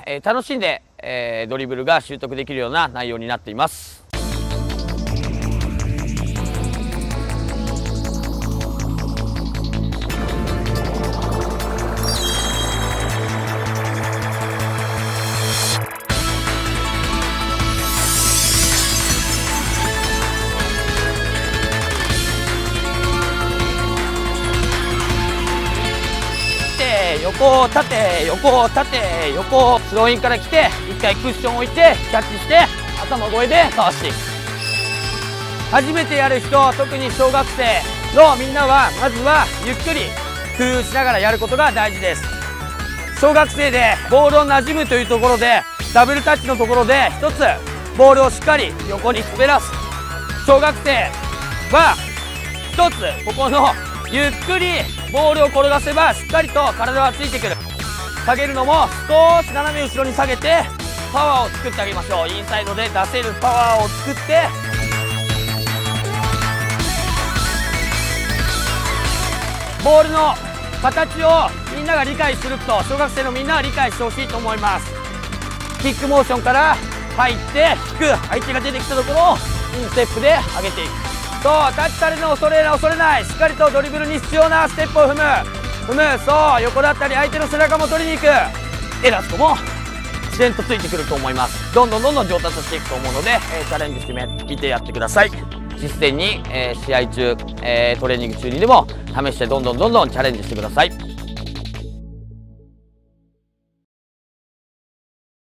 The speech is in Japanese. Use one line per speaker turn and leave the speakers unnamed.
楽しんで、ドリブルが習得できるような内容になっています。横縦横縦横、スローインから来て1回クッション置いてキャッチして頭越えでかわしていく。初めてやる人、特に小学生のみんなはまずはゆっくり工夫しながらやることが大事です。小学生でボールを馴染むというところで、ダブルタッチのところで一つボールをしっかり横に滑らす。小学生は一つここのゆっくりボールを転がせばしっかりと体はついてくる。下げるのも少し斜め後ろに下げてパワーを作ってあげましょう。インサイドで出せるパワーを作って、ボールの形をみんなが理解すると、小学生のみんなは理解してほしいと思います。キックモーションから入って引く、相手が出てきたところをインステップで上げていく。そう、タッチされるの恐れない、しっかりとドリブルに必要なステップを踏む、そう、横だったり相手の背中も取りに行く。エラスコも自然とついてくると思います。どんどん上達していくと思うので、チャレンジしてみてやってください。実践に、試合中、トレーニング中にでも試してどんどんチャレンジしてください。